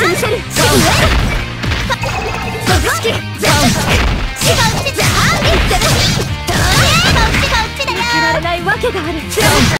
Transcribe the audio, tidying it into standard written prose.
見せる。負けられないわけがある。